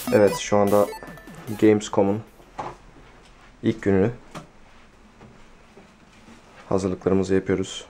Evet, şu anda Gamescom'un ilk gününü hazırlıklarımızı yapıyoruz.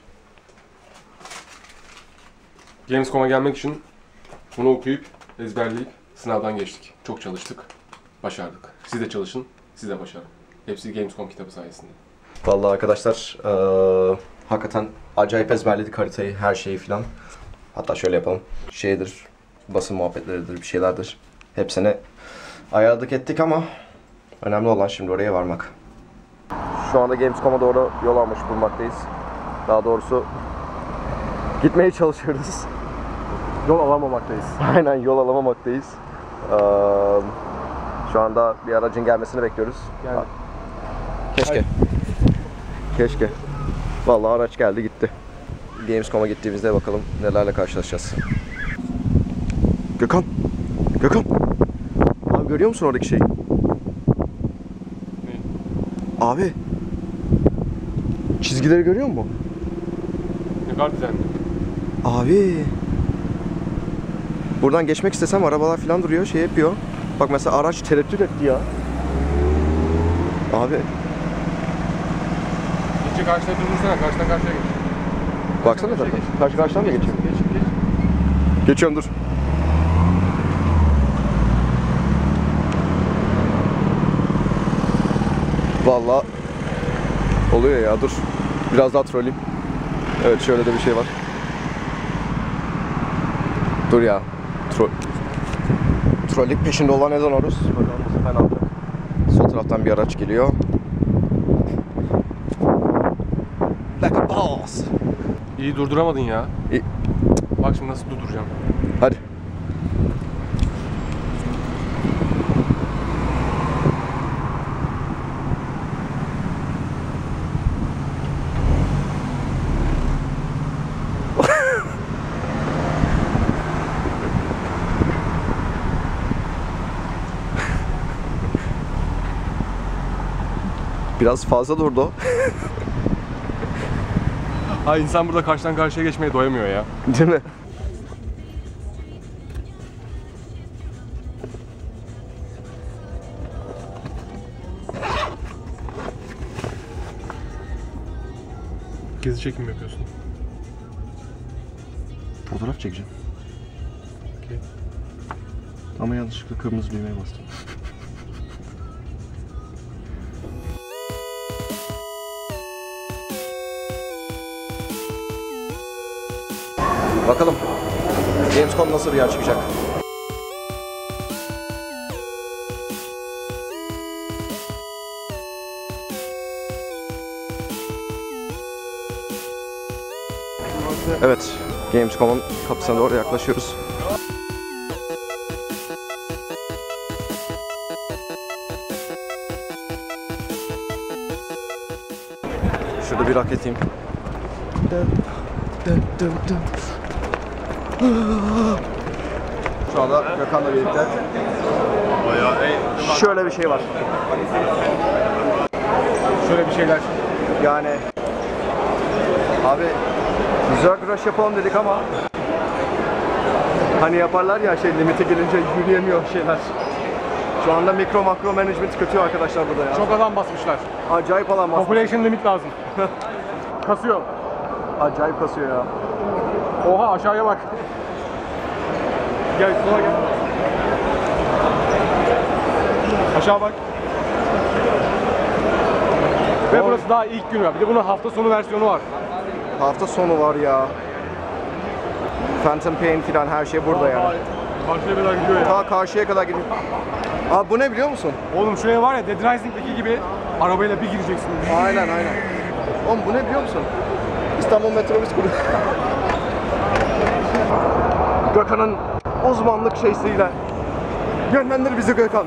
Gamescom'a gelmek için bunu okuyup, ezberleyip sınavdan geçtik. Çok çalıştık, başardık. Siz de çalışın, siz de başarın. Hepsi Gamescom kitabı sayesinde. Vallahi arkadaşlar, hakikaten acayip ezberledik haritayı, her şeyi filan. Hatta şöyle yapalım, basın muhabbetleridir, bir şeylerdir. Hepsini ayarladık ettik ama önemli olan şimdi oraya varmak. Şu anda Gamescom'a doğru yol almış bulunmaktayız. Daha doğrusu gitmeye çalışıyoruz. Yol alamamaktayız. Aynen, yol alamamaktayız. Şu anda bir aracın gelmesini bekliyoruz. Yani. Keşke. Hayır. Keşke. Vallahi araç geldi gitti. Gamescom'a gittiğimizde bakalım nelerle karşılaşacağız. Gökhan! Gökhan! Abi görüyor musun oradaki şeyi? Ne? Abi! Çizgileri görüyor musun? Ne kadar düzenli. Abi! Buradan geçmek istesem arabalar falan duruyor, şey yapıyor. Bak mesela araç tereddüt etti ya. Abi! Geçe karşıda durdursana, karşıdan karşıya geç. Baksana da. Karşıdan mı geçiyor? Geç. Geçiyorum, dur. Vallahi oluyor ya, dur. Biraz daha trolleyim. Evet, şöyle de bir şey var. Dur ya. Trollik peşinde olan neden oluruz? Bakalım bu sefer ne yapacak? Sol taraftan bir araç geliyor. Like a boss. İyi durduramadın ya. İyi. Bak şimdi nasıl durduracağım. Hadi. Biraz fazla durdu. Ha, insan burada karşıdan karşıya geçmeye doyamıyor ya. Değil mi? Gezi çekim yapıyorsun. Fotoğraf çekeceğim. Okay. Ama yanlışlıkla kırmızı düğmeye bastım. Bakalım Gamescom nasıl bir yer çıkacak? Evet, Gamescom'un kapısına doğru yaklaşıyoruz. Şurada bir rak eteyim. Şu anda Gökhan'la birlikte şöyle bir şey var. Şöyle bir şeyler. Yani abi güzel rush yapalım dedik ama hani yaparlar ya şey, limite gelince yürüyemiyor şeyler. Şu anda mikro makro management kötü arkadaşlar burada ya. Çok alan basmışlar. Acayip alan basmış. Population limit lazım. Kasıyor. Acayip kasıyor ya. Oha, aşağıya bak. Gel sola gel. Aşağı bak. Ve burası daha ilk günü. Bir de bunun hafta sonu versiyonu var. Hafta sonu var ya. Phantom Pain filan her şey burada yani. Karşıya kadar gidiyor ya. Ta karşıya kadar gidiyor. Abi bu ne biliyor musun? Oğlum şuraya var ya, Dead Rising'deki gibi arabayla bir gireceksin. Aynen. Oğlum bu ne biliyor musun? İstanbul Metrobüs Kulübü. Gökhan'ın uzmanlık şeysiyle yönlendir bizi Gökhan.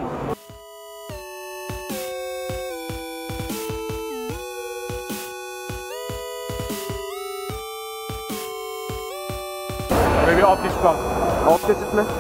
Ve bir alt geçit var. Alt geçit mi?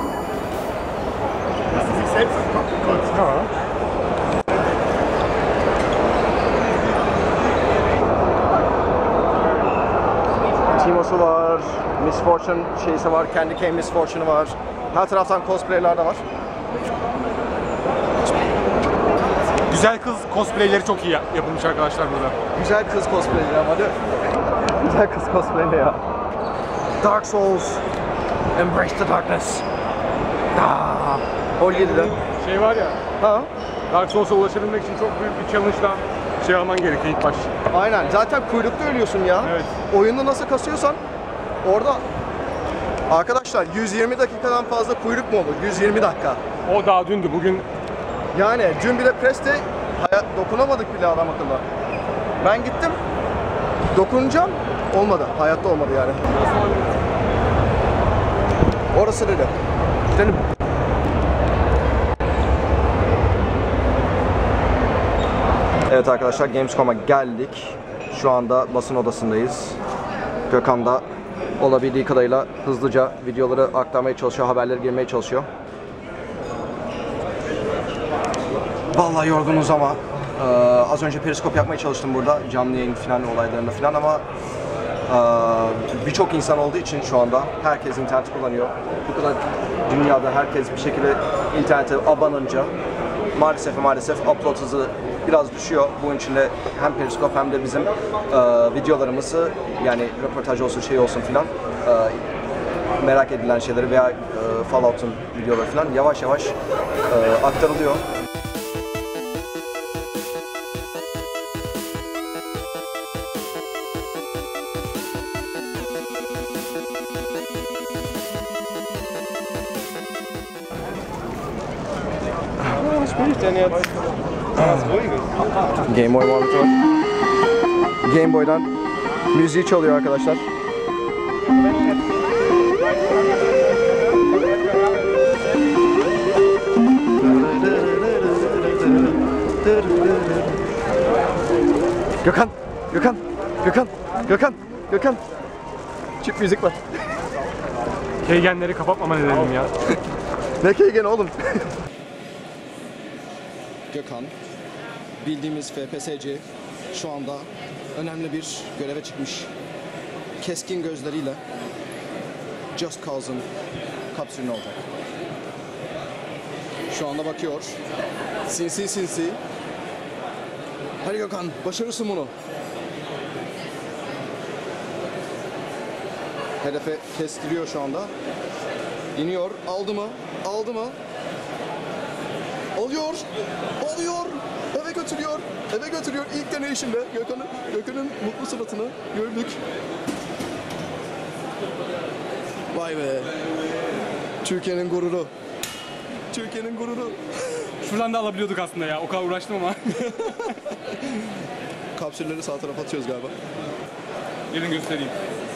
Timo'su var, Miss Fortune şeysi var, Candy Cane Miss Fortune'u var. Her taraftan cosplayler de var. Güzel kız cosplayleri çok iyi yapılmış arkadaşlar burada. Güzel kız cosplayleri ama değil mi? Güzel kız cosplay ne ya? Dark Souls. Embrace the darkness. Ol 7'de. Şey var ya, Ha? Dark Souls'a ulaşabilmek için çok büyük bir challenge'dan şey alman gerekiyor ilk baş. Aynen. Zaten kuyrukta ölüyorsun ya. Evet. Oyunu nasıl kasıyorsan orada arkadaşlar 120 dakikadan fazla kuyruk mu olur? 120 dakika. O daha dündü, bugün Yani dün bile preste dokunamadık bile adam akıllı. Ben gittim. Dokunacağım. Olmadı. Hayatta olmadı yani. Orası dedi. Gidelim. Evet arkadaşlar, Gamescom'a geldik. Şu anda basın odasındayız. Gökhan da olabildiği kadarıyla hızlıca videoları aktarmaya çalışıyor, haberlere girmeye çalışıyor. Vallahi yorgunuz ama az önce periskop yapmaya çalıştım burada, canlı yayın falan olaylarında falan ama birçok insan olduğu için şu anda herkes internet kullanıyor. Bu kadar dünyada herkes bir şekilde internete abanınca maalesef upload hızı biraz düşüyor. Bunun için de hem periskop hem de bizim videolarımızı, yani röportaj olsun, şey olsun filan, merak edilen şeyleri veya Fallout'un videoları filan yavaş yavaş aktarılıyor. Game Boy muhabbeti var. Game Boy'dan müziği çalıyor arkadaşlar. Gökhan. Çift müzik var. keygenleri kapatmama nedenim ya. Ne keygen oğlum? Gökhan, bildiğimiz FPSC şu anda önemli bir göreve çıkmış. Keskin gözleriyle Just Cause'ın kapsülünü olacak. Şu anda bakıyor. Sinsi. Hadi Gökhan, başarırsın bunu. Hedefe kestiriyor şu anda. İniyor. Aldı mı? Alıyor. Eve götürüyor. İlk deneyişinde Gökhan'ın mutlu suratını gördük. Vay be. Türkiye'nin gururu. Şuradan da alabiliyorduk aslında ya, o kadar uğraştım ama. Kapsülleri sağ tarafa atıyoruz galiba. Gelin göstereyim.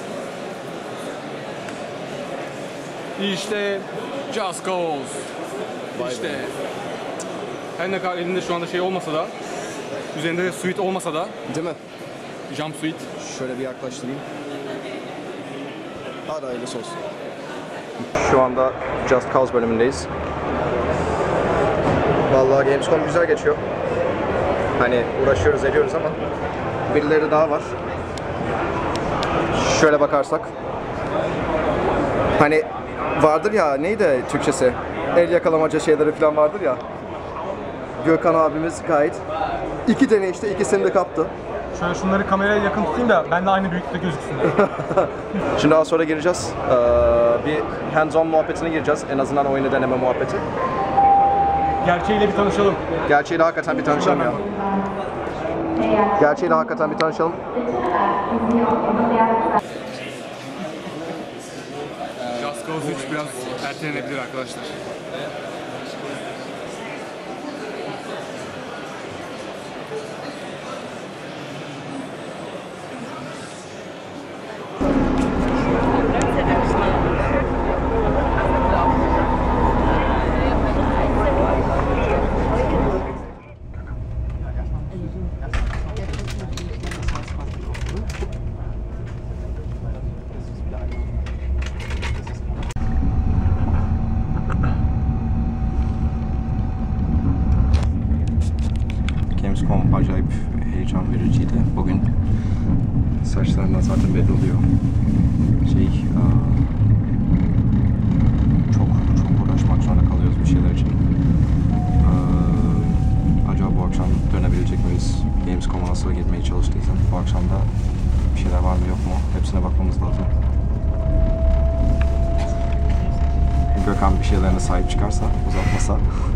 İşte Just Cause. İşte. Her ne kadar elinde şu anda şey olmasa da, üzerinde de suite olmasa da, Değil mi? jump suite. Şöyle bir yaklaştırayım. Hadi hayırlısı olsun. Şu anda Just Cause bölümündeyiz. Vallahi Gamescom güzel geçiyor. Hani uğraşıyoruz ediyoruz ama birileri daha var. Şöyle bakarsak. Hani vardır ya, neydi Türkçesi? El yakalamaca şeyleri falan vardır ya. Gökhan abimiz gayet 2 deneyişte ikisini de kaptı. Şöyle şunları kameraya yakın tutayım da ben de aynı büyüklükte gözüksün. Şimdi daha sonra gireceğiz. Bir hands-on muhabbetine gireceğiz. En azından oyunu deneme muhabbeti. Gerçeğiyle bir tanışalım. Gerçeğiyle hakikaten bir tanışalım ya. Just Cause 3 biraz ertelenebilir arkadaşlar. Gamescom acayip heyecan vericiydi. Bugün saçlarından zaten belli oluyor. Çok uğraşmak zorunda kalıyoruz bir şeyler için. Gökhan bir şeylerine sahip çıkarsa, uzatmasa.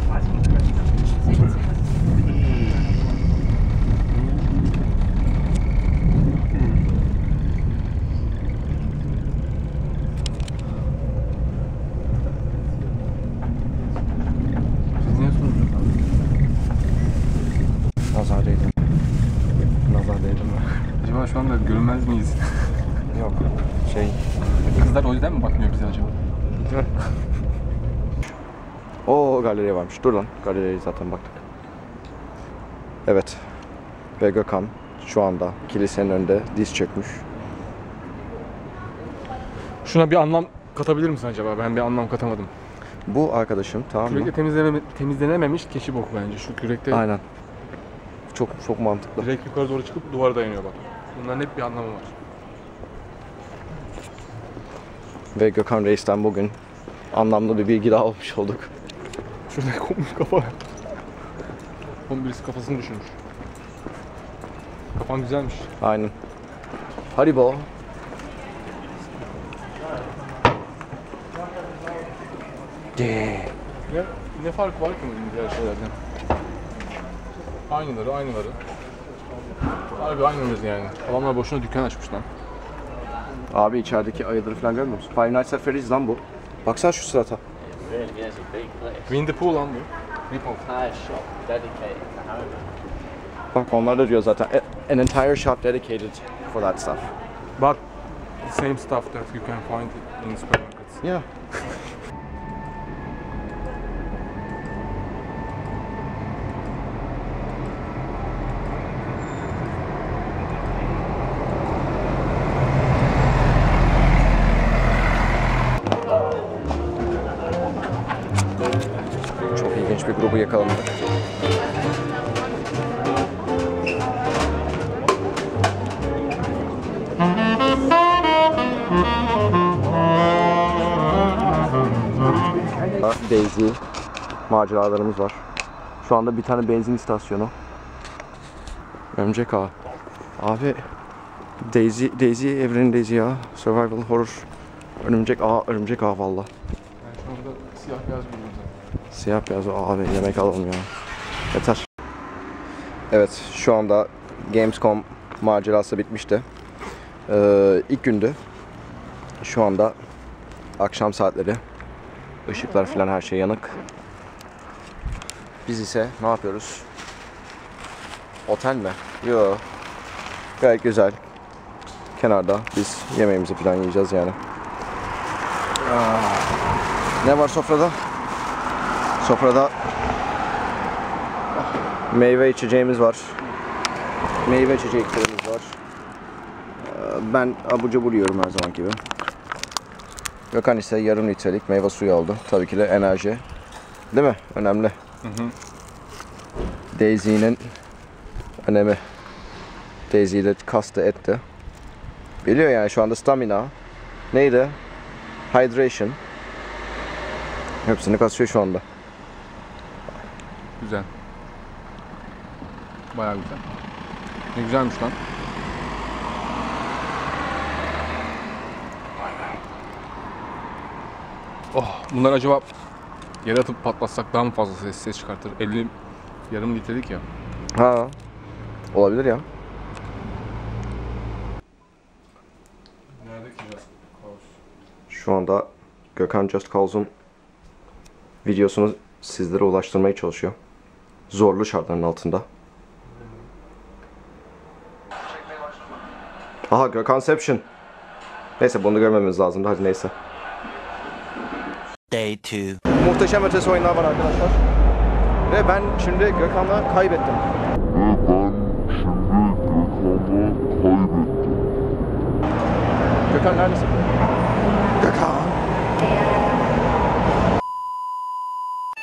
Siz niye sordunuz lan? Nazar değdim. Nazar değdim mi? Acaba şu anda görünmez miyiz? Yok. Kızlar o yüzden mi bakmıyor bize acaba? O galeriye varmış. Dur lan. Galeriye zaten baktık. Evet. Ve Gökhan şu anda kilisenin önünde diz çökmüş. Şuna bir anlam katabilir misin acaba? Ben bir anlam katamadım. Bu arkadaşım, tamam mı? Kürekle temizlenememiş keçi boku bence. Şu kürekte Aynen. Çok mantıklı. direkt yukarı doğru çıkıp duvara dayanıyor bak. Bunların hep bir anlamı var. Ve Gökhan Reis'ten bugün anlamlı bir bilgi daha almış olduk. Şurada kopmuş kafa. Oğlum birisi kafasını düşürmüş. Kafan güzelmiş. Aynen. Haribo. Ne fark var ki bunun diğer şeylerden? Aynıları. Harbi aynımız yani. Adamlar boşuna dükkan açmış lan. Abi içerideki ayıları falan görmüyor musun? Five Nights at Freddy's lan bu. Baksana şu sırata. Really is a big place. Winnie the Pooh lan bu. Rip off. Entire shop dedicated to Harry. Bak onlar da diyor zaten. An entire shop dedicated for that stuff. But the same stuff that you can find in supermarkets. Yeah. Çok ilginç bir grubu yakaladık. Daisy maceralarımız var. Şu anda bir tane benzin istasyonu. Örümcek Ağı. Abi Daisy evrenin Daisy ya. Survival horror. Örümcek Ağı valla. Yani şu anda siyah beyaz görüyorum zaten. Siyah beyaz abi yemek alalım ya. Yeter. Evet şu anda Gamescom macerası bitmişti. İlk gündü. Şu anda akşam saatleri. Işıklar falan her şey yanık. Biz ise ne yapıyoruz? Otel mi? Yo. Gayet güzel. Kenarda biz yemeğimizi falan yiyeceğiz yani. Ne var sofrada? Sofrada meyve içeceğimiz var. Meyve içeceklerimiz var. Ben abur cubur yiyorum her zaman gibi. Gökhan ise yarım litrelik meyve suyu aldı. Tabii ki de enerji. Değil mi? Önemli. Daisy'nin önemi. Daisy de kastı etti. Biliyor yani şu anda stamina. Neydi? Hydration. Hepsini kasıyor şu anda. Güzel. Bayağı güzel. Ne güzelmiş lan. Oh, bunlar acaba yere atıp patlatsak daha mı fazla ses çıkartır? 50 yarım litrelik ya. Ha. Olabilir ya. Nerede ki Just Cause? Şu anda Gökhan Just Cause'un videosunu sizlere ulaştırmaya çalışıyor. Zorlu şartların altında. Aha Gökhanception. Neyse bunu görmemiz lazımdı. Hadi neyse. Day 2. Muhteşem ötesi oyunlar var arkadaşlar. Ve ben şimdi Gökhan'la kaybettim. Gökhan neredesin? Gökhan.